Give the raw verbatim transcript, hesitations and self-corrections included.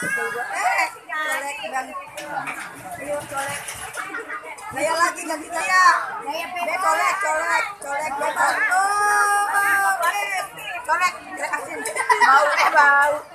Eh, colek dan ayo colek. Gaya lagi ganti gaya. Be colek, colek, colek, be colek. Oh, colek, colek, asin. Bau eh bau.